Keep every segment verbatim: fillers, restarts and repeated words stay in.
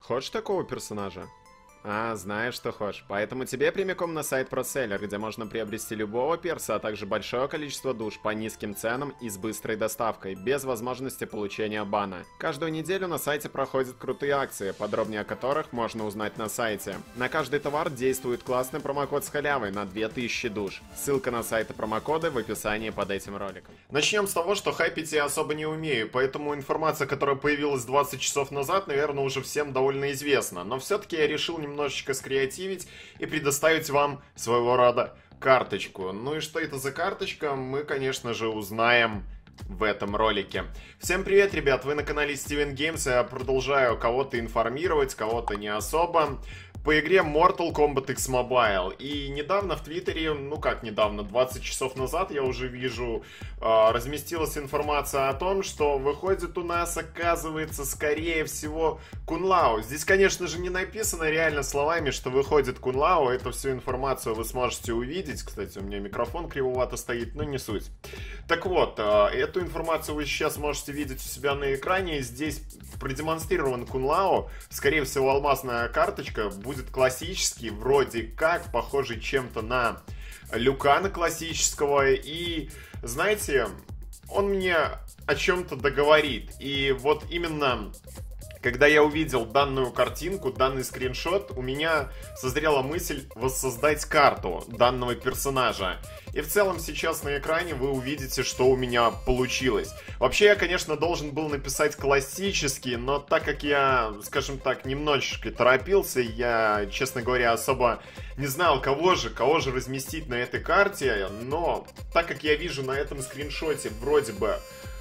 Хочешь такого персонажа? А, знаешь, что хочешь. Поэтому тебе прямиком на сайт ProSeller, где можно приобрести любого перса, а также большое количество душ по низким ценам и с быстрой доставкой, без возможности получения бана. Каждую неделю на сайте проходят крутые акции, подробнее о которых можно узнать на сайте. На каждый товар действует классный промокод с халявой на две тысячи душ. Ссылка на сайт и промокоды в описании под этим роликом. Начнем с того, что хайпить я особо не умею, поэтому информация, которая появилась двадцать часов назад, наверное, уже всем довольно известна. Но все-таки я решил немного немножечко скреативить и предоставить вам своего рода карточку. Ну и что это за карточка, мы, конечно же, узнаем в этом ролике. Всем привет, ребят, вы на канале Steven Games, я продолжаю кого-то информировать, кого-то не особо. По игре Mortal Kombat X Mobile. И недавно в Твиттере, ну как недавно, двадцать часов назад я уже вижу, э, разместилась информация о том, что выходит у нас, оказывается, скорее всего, Кунлау. Здесь, конечно же, не написано реально словами, что выходит Кунлау. Эту всю информацию вы сможете увидеть. Кстати, у меня микрофон кривовато стоит, но не суть. Так вот, э, эту информацию вы сейчас можете видеть у себя на экране. Здесь продемонстрирован Кунлау. Скорее всего, алмазная карточка будет классический, вроде как, похожий чем-то на Люкана классического. И, знаете, он мне о чем-то договорит. И вот именно, когда я увидел данную картинку, данный скриншот, у меня созрела мысль воссоздать карту данного персонажа. И в целом сейчас на экране вы увидите, что у меня получилось. Вообще я, конечно, должен был написать классический, но так как я, скажем так, немножечко торопился, я, честно говоря, особо не знал, кого же, кого же разместить на этой карте. Но так как я вижу на этом скриншоте вроде бы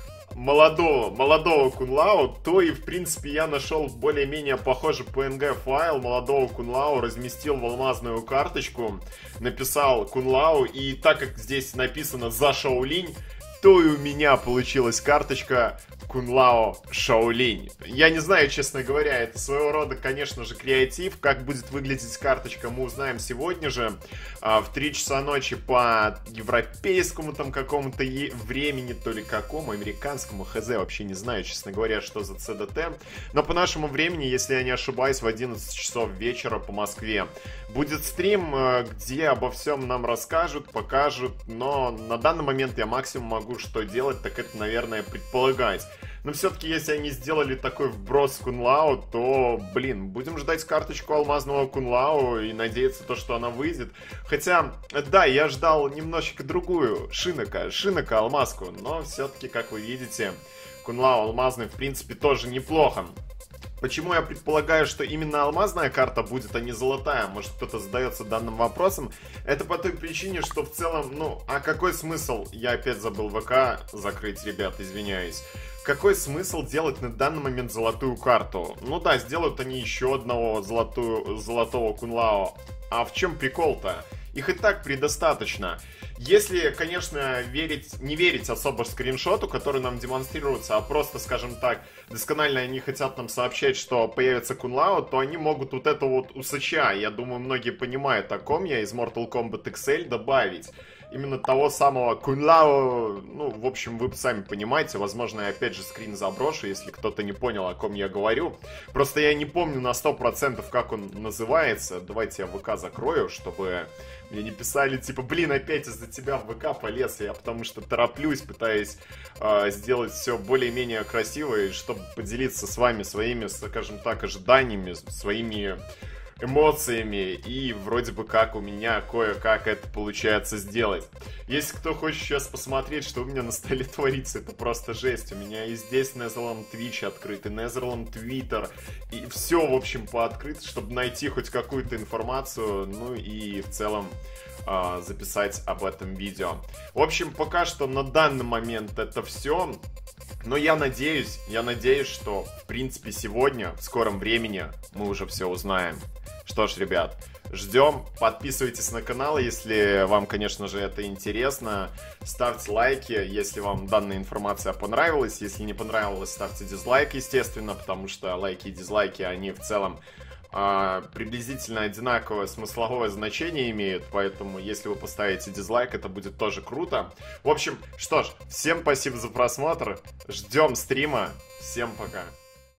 молодого, молодого Кунлау, то и в принципе я нашел более-менее похожий пи эн джи файл молодого Кунлау, разместил в алмазную карточку, написал Кунлау, и так как здесь написано «За Шаолинь», то и у меня получилась карточка Кунлау Шаолинь. Я не знаю, честно говоря, это своего рода, конечно же, креатив. Как будет выглядеть карточка, мы узнаем сегодня же в три часа ночи по европейскому там какому-то времени, то ли какому, американскому, хз, вообще не знаю, честно говоря, что за си ди ти. Но по нашему времени, если я не ошибаюсь, в одиннадцать часов вечера по Москве будет стрим, где обо всем нам расскажут, покажут. Но на данный момент я максимум могу что делать, так это, наверное, предполагать. Но все-таки, если они сделали такой вброс Кунлау, то, блин, будем ждать карточку алмазного Кунлау и надеяться, то, что она выйдет. Хотя, да, я ждал немножечко другую, Шинока, Шинока алмазку, но все-таки, как вы видите, Кунлау алмазный, в принципе, тоже неплохо. Почему я предполагаю, что именно алмазная карта будет, а не золотая? Может, кто-то задается данным вопросом. Это по той причине, что в целом, ну, а какой смысл? Я опять забыл ВК закрыть, ребят, извиняюсь. Какой смысл делать на данный момент золотую карту? Ну да, сделают они еще одного золотую, золотого Кунлау. А в чем прикол-то? Их и так предостаточно. Если, конечно, верить, не верить особо скриншоту, который нам демонстрируется, а просто, скажем так, досконально они хотят нам сообщать, что появится Кунлау, то они могут вот это вот усача, я думаю, многие понимают, о ком я, из Mortal Kombat икс эль добавить. Именно того самого Кунлау, ну, в общем, вы сами понимаете, возможно, я опять же скрин заброшу, если кто-то не понял, о ком я говорю. Просто я не помню на сто процентов, как он называется. Давайте я ВК закрою, чтобы мне не писали, типа, блин, опять из-за тебя в ВК полез. Я потому что тороплюсь, пытаюсь э, сделать все более-менее красиво, и чтобы поделиться с вами своими, скажем так, ожиданиями, своими эмоциями, и вроде бы как у меня кое-как это получается сделать. Если кто хочет сейчас посмотреть, что у меня на столе творится, это просто жесть. У меня и здесь Netherland Twitch открыт, и Netherland Twitter, и все, в общем, пооткрыто, чтобы найти хоть какую-то информацию, ну и в целом э, записать об этом видео. В общем, пока что на данный момент это все. Но я надеюсь, я надеюсь, что, в принципе, сегодня, в скором времени, мы уже все узнаем. Что ж, ребят, ждем. Подписывайтесь на канал, если вам, конечно же, это интересно. Ставьте лайки, если вам данная информация понравилась. Если не понравилась, ставьте дизлайк, естественно, потому что лайки и дизлайки, они в целом э, приблизительно одинаковое смысловое значение имеют. Поэтому, если вы поставите дизлайк, это будет тоже круто. В общем, что ж, всем спасибо за просмотр. Ждем стрима. Всем пока.